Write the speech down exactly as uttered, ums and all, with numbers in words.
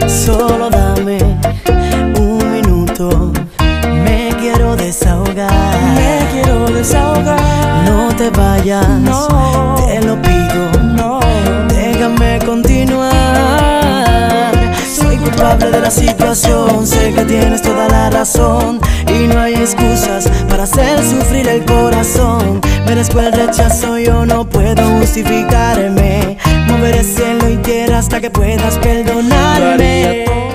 Solo dame un minuto, me quiero desahogar. Me quiero desahogar. No te vayas, no, te lo pido, no. Déjame continuar. Soy culpable de la situación, sé que tienes toda la razón y no hay excusas para hacer sufrir el corazón. Merezco el rechazo, yo no puedo justificarme. Moveré cielo y tierra hasta que puedas perdonarme.